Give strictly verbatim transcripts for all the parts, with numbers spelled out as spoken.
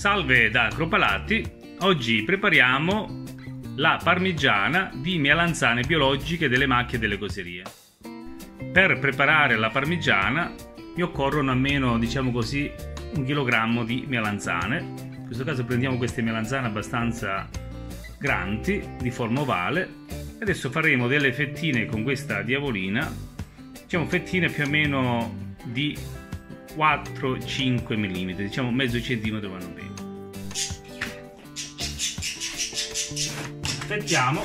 Salve da Cropalati, oggi prepariamo la parmigiana di melanzane biologiche delle macchie delle coserie. Per preparare la parmigiana mi occorrono almeno, diciamo così, un chilogrammo di melanzane. In questo caso prendiamo queste melanzane abbastanza grandi, di forma ovale. Adesso faremo delle fettine con questa diavolina, diciamo fettine più o meno di quattro cinque millimetri, diciamo mezzo centimetro vanno bene. Fettiamo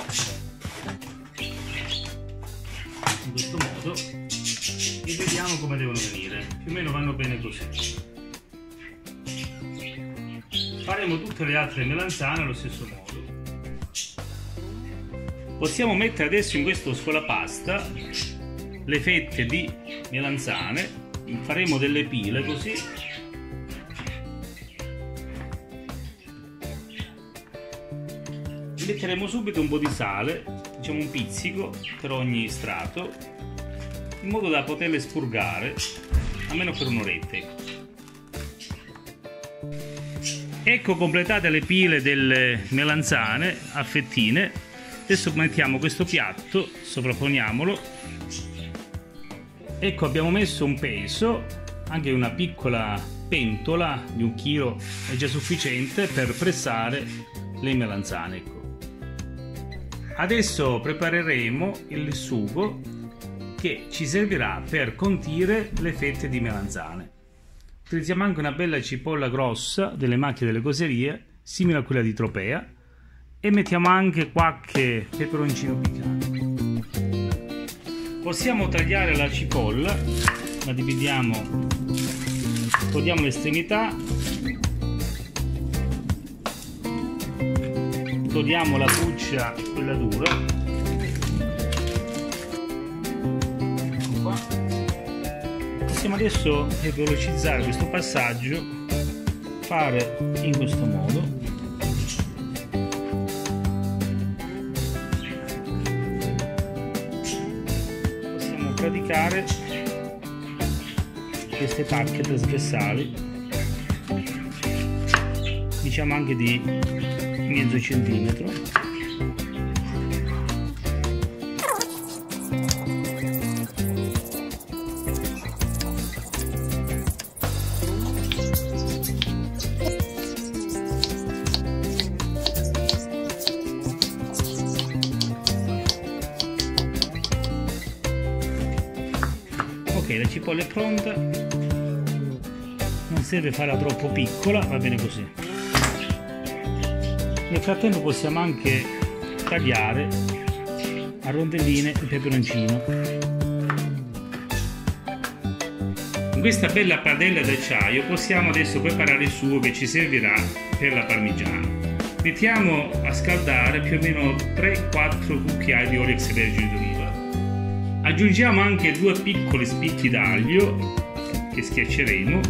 in questo modo e vediamo come devono venire, più o meno vanno bene così. Faremo tutte le altre melanzane allo stesso modo. Possiamo mettere adesso in questo scolapasta le fette di melanzane. Faremo delle pile così. Metteremo subito un po' di sale, diciamo un pizzico per ogni strato, in modo da poterle spurgare almeno per un'oretta. Ecco completate le pile delle melanzane a fettine. Adesso mettiamo questo piatto, sovrapponiamolo. Ecco, abbiamo messo un peso, anche una piccola pentola di un chilo è già sufficiente per pressare le melanzane. Ecco. Adesso prepareremo il sugo che ci servirà per condire le fette di melanzane. Utilizziamo anche una bella cipolla grossa delle macchie delle coserie, simile a quella di Tropea, e mettiamo anche qualche peperoncino piccante. Possiamo tagliare la cipolla, la dividiamo, togliamo l'estremità, togliamo la buccia, quella dura. Ecco qua. Possiamo adesso velocizzare questo passaggio, fare in questo modo. Praticare queste tacche trasversali, diciamo anche di mezzo centimetro. Ok, la cipolla è pronta, non serve farla troppo piccola, va bene così. Nel frattempo possiamo anche tagliare a rondelline il peperoncino. In questa bella padella d'acciaio possiamo adesso preparare il sugo che ci servirà per la parmigiana. Mettiamo a scaldare più o meno tre quattro cucchiai di olio extravergine d'oliva. Aggiungiamo anche due piccoli spicchi d'aglio che schiacceremo,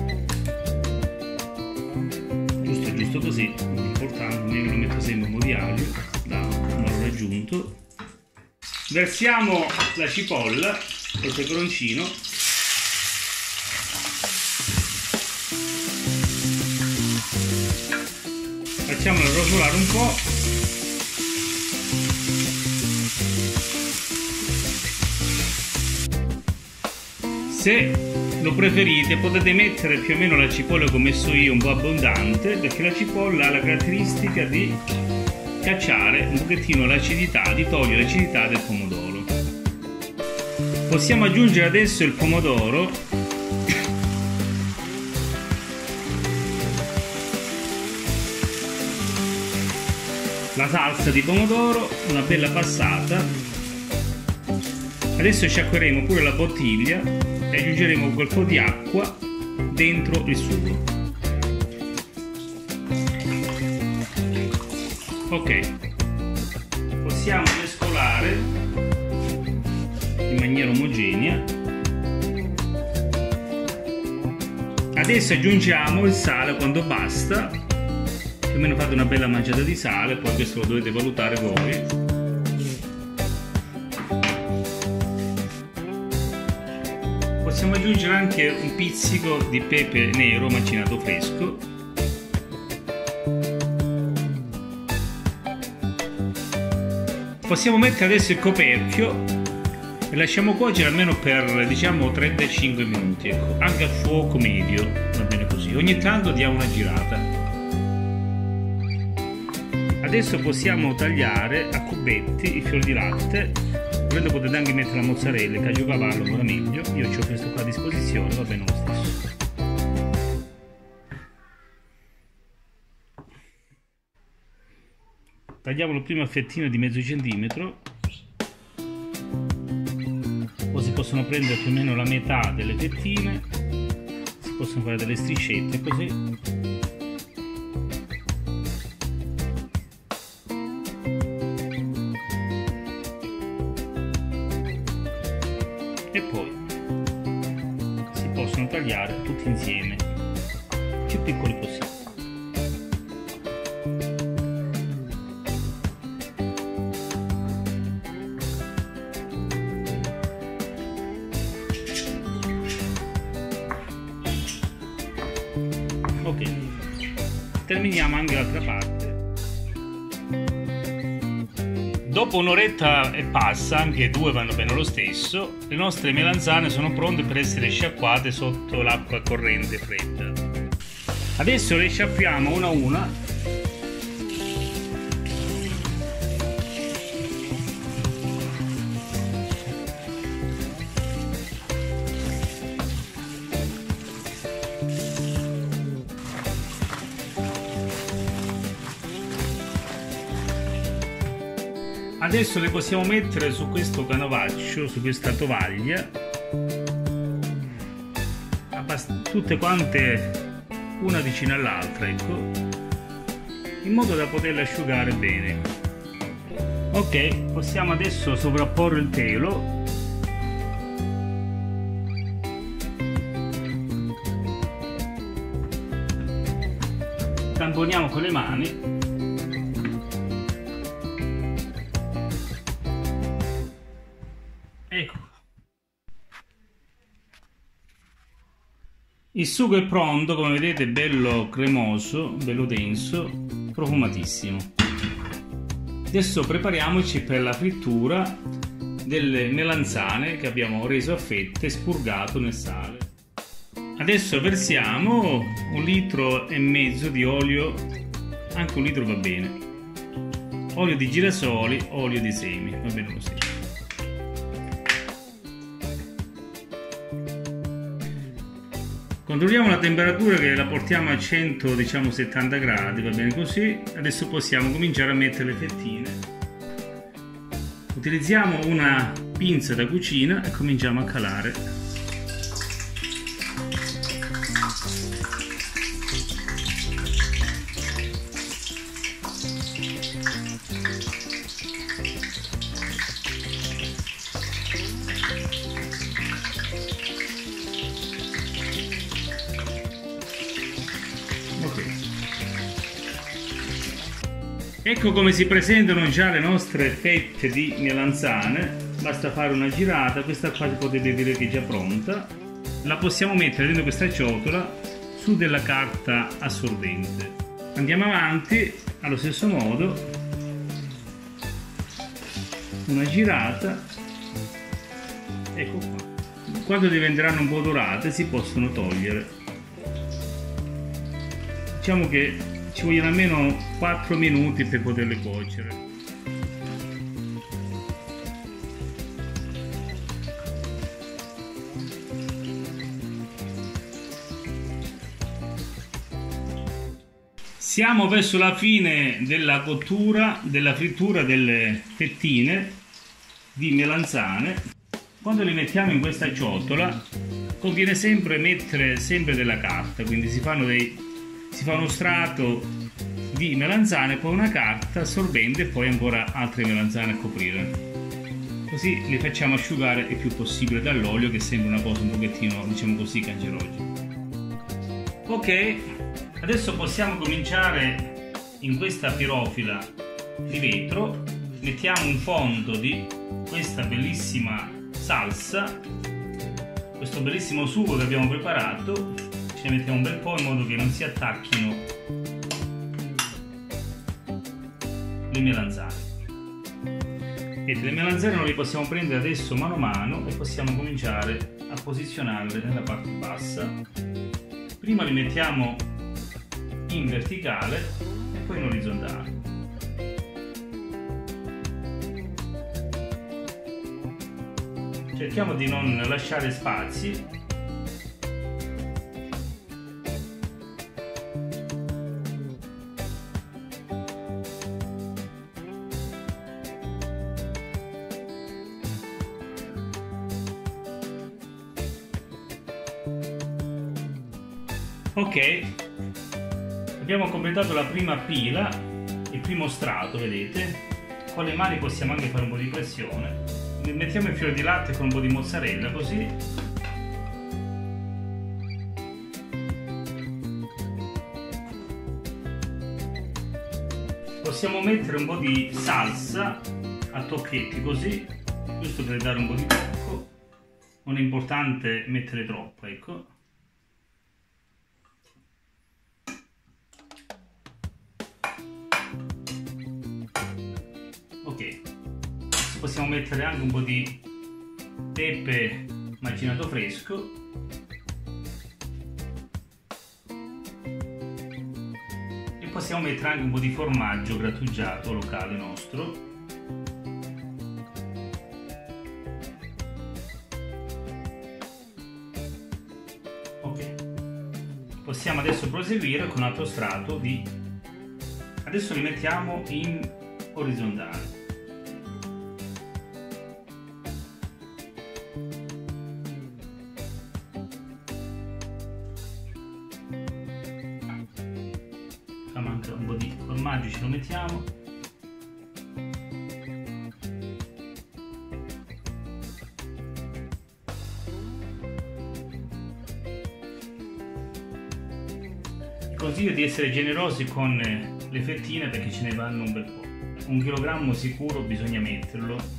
giusto giusto così, non importante, io lo metto sempre un po' di aglio da un'ora raggiunto. Versiamo la cipolla col peperoncino, facciamola rosolare un po'. Se lo preferite potete mettere più o meno la cipolla come ho messo io, un po' abbondante, perché la cipolla ha la caratteristica di cacciare un pochettino l'acidità, di togliere l'acidità del pomodoro. Possiamo aggiungere adesso il pomodoro, la salsa di pomodoro, una bella passata. Adesso sciacqueremo pure la bottiglia e aggiungeremo quel po' di acqua dentro il sugo. Ok, possiamo mescolare in maniera omogenea. Adesso aggiungiamo il sale quando basta, più o meno fate una bella mangiata di sale, poi questo lo dovete valutare voi. Possiamo aggiungere anche un pizzico di pepe nero macinato fresco Possiamo mettere adesso il coperchio e lasciamo cuocere almeno per, diciamo, trentacinque minuti, ecco, anche a fuoco medio, va bene così. Ogni tanto diamo una girata. Adesso possiamo tagliare a cubetti i fiori di latte. Volendo potete anche mettere la mozzarella, il caciocavallo, ancora meglio. Io ho questo qua a disposizione, va bene lo stesso. Tagliamolo prima a fettine di mezzo centimetro, poi si possono prendere più o meno la metà delle fettine, si possono fare delle striscette così. E poi si possono tagliare tutti insieme, più piccoli possibili. Ok, terminiamo anche l'altra parte. Dopo un'oretta e passa, anche due vanno bene lo stesso, le nostre melanzane sono pronte per essere sciacquate sotto l'acqua corrente fredda. Adesso le sciacquiamo una a una. Adesso le possiamo mettere su questo canovaccio, su questa tovaglia, tutte quante una vicina all'altra, ecco, in modo da poterle asciugare bene. Ok, possiamo adesso sovrapporre il telo. Tamponiamo con le mani. Ecco, il sugo è pronto, come vedete, bello cremoso, bello denso, profumatissimo. Adesso prepariamoci per la frittura delle melanzane che abbiamo reso a fette e spurgato nel sale. Adesso versiamo un litro e mezzo di olio, anche un litro va bene, olio di girasoli, olio di semi, va bene lo stesso. Controlliamo la temperatura, che la portiamo a cento, diciamo settanta gradi, va bene così. Adesso possiamo cominciare a mettere le fettine. Utilizziamo una pinza da cucina e cominciamo a calare. Ecco come si presentano già le nostre fette di melanzane. Basta fare una girata, questa qua potete dire che è già pronta. La possiamo mettere dentro questa ciotola su della carta assorbente. Andiamo avanti allo stesso modo, una girata, ecco qua. Quando diventeranno un po' dorate si possono togliere. Diciamo che ci vogliono almeno quattro minuti per poterle cuocere. Siamo verso la fine della cottura, della frittura delle fettine di melanzane. Quando le mettiamo in questa ciotola conviene sempre mettere sempre della carta, quindi si fanno dei si fa uno strato di melanzane, poi una carta assorbente e poi ancora altre melanzane a coprire. Così le facciamo asciugare il più possibile dall'olio, che sembra una cosa un pochettino, diciamo così, cancerogena. Ok, adesso possiamo cominciare in questa pirofila di vetro. Mettiamo un fondo di questa bellissima salsa, questo bellissimo sugo che abbiamo preparato. Ce ne mettiamo un bel po' in modo che non si attacchino le melanzane. Vedete, le melanzane non le possiamo prendere adesso mano a mano e possiamo cominciare a posizionarle nella parte bassa. Prima li mettiamo in verticale e poi in orizzontale. Cerchiamo di non lasciare spazi. Ok, abbiamo completato la prima pila, il primo strato, vedete? Con le mani possiamo anche fare un po' di pressione. Mettiamo il fior di latte con un po' di mozzarella, così. Possiamo mettere un po' di salsa a tocchetti, così, giusto per dare un po' di tocco. Non è importante mettere troppo, ecco. Ok, possiamo mettere anche un po' di pepe macinato fresco e possiamo mettere anche un po' di formaggio grattugiato locale nostro. Ok, possiamo adesso proseguire con un altro strato di... Adesso li mettiamo in orizzontale. Manca un po' di formaggio, ce lo mettiamo. Consiglio di essere generosi con le fettine perché ce ne vanno un bel po'. Un chilogrammo sicuro bisogna metterlo.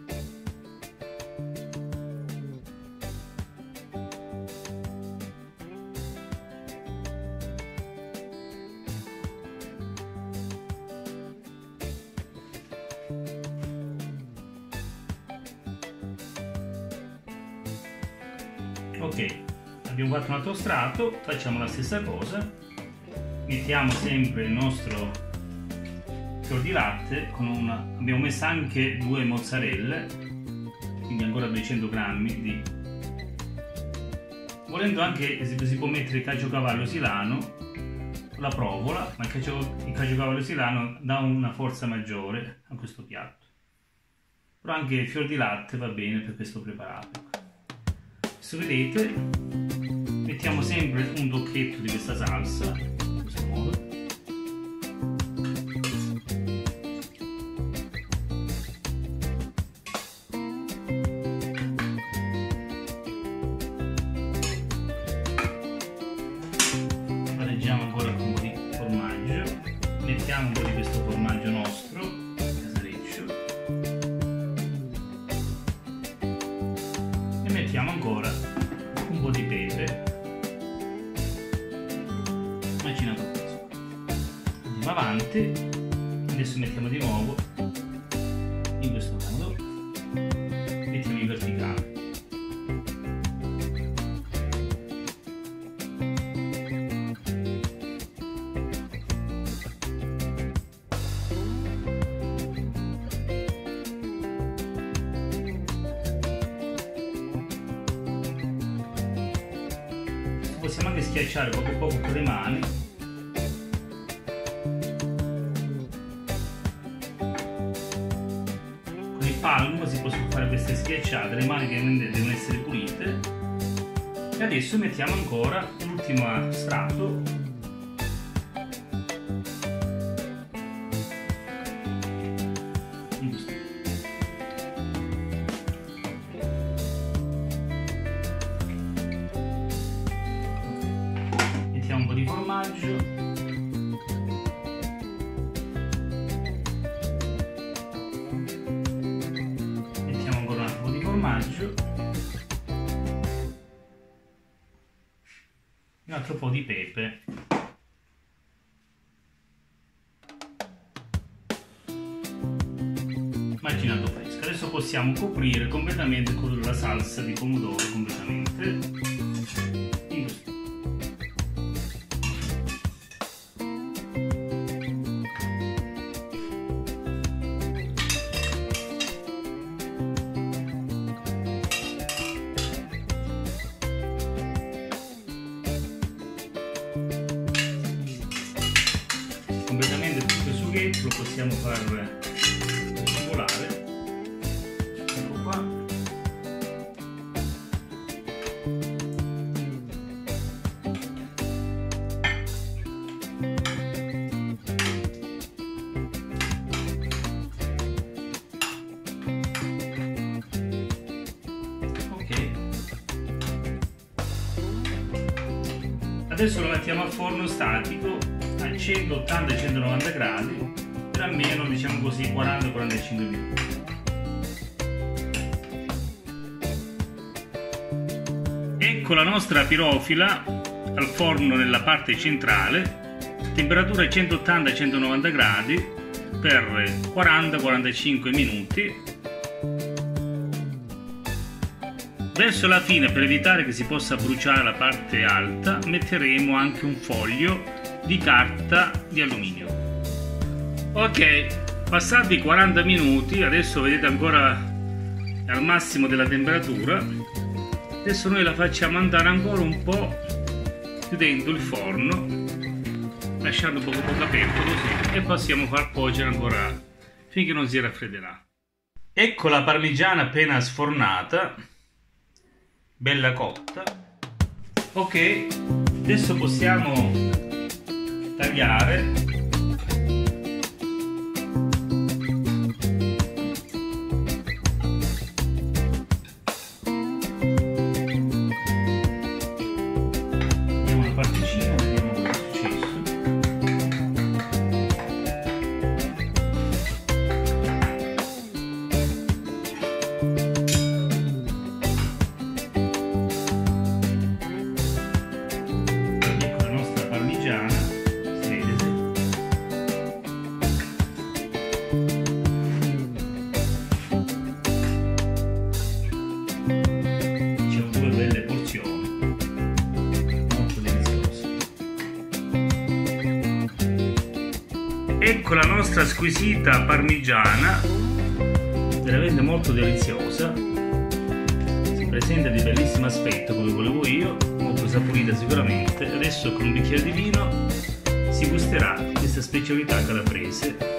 Ok, abbiamo fatto un altro strato, facciamo la stessa cosa, mettiamo sempre il nostro fior di latte, con una... abbiamo messo anche due mozzarelle, quindi ancora duecento grammi di... volendo anche si può mettere il caciocavallo silano, la provola, ma il, cacio... il caciocavallo silano dà una forza maggiore a questo piatto, però anche il fior di latte va bene per questo preparato. Adesso vedete, mettiamo sempre un tocchetto di questa salsa, in questo modo. Pareggiamo ancora con un po' di formaggio, mettiamo un po' di questo formaggio nostro, casareccio, e mettiamo ancora un po' di pepe macinato fresco. Andiamo avanti, adesso mettiamo di nuovo in questo modo, mettiamo in verticale. Possiamo anche schiacciare poco poco con le mani. Con il palmo si possono fare queste schiacciate, le mani devono essere pulite. E adesso mettiamo ancora l'ultimo strato. Un po' di formaggio, mettiamo ancora un po' di formaggio, un altro po' di pepe, macinato fresco. possiamo coprire completamente con la salsa di pomodoro completamente. Completamente tutto il sughetto lo possiamo far volare. Ecco qua. Ok. Adesso lo mettiamo al forno statico a centottanta centonovanta gradi per almeno, diciamo così, quaranta quarantacinque minuti. Ecco la nostra pirofila al forno nella parte centrale, temperatura centottanta centonovanta gradi per quaranta quarantacinque minuti. Verso la fine, per evitare che si possa bruciare la parte alta, metteremo anche un foglio di carta di alluminio. Ok, passati quaranta minuti, adesso vedete ancora al massimo della temperatura. Adesso noi la facciamo andare ancora un po' chiudendo il forno, lasciando poco poco aperto così, e possiamo far cuocere ancora finché non si raffredderà. Ecco la parmigiana appena sfornata, bella cotta. Ok, adesso possiamo tagliare. Vediamo una particina, vediamo cosa è successo. Ecco la nostra parmigiana. Diciamo due belle porzioni, molto deliziose. Ecco la nostra squisita parmigiana, veramente molto deliziosa. Si presenta di bellissimo aspetto come volevo io, molto saporita sicuramente. Adesso con un bicchiere di vino si gusterà questa specialità calabrese.